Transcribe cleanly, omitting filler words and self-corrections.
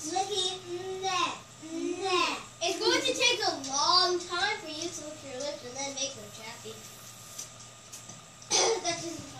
It's going to take a long time for you to lick your lips and then make them chappy. That's just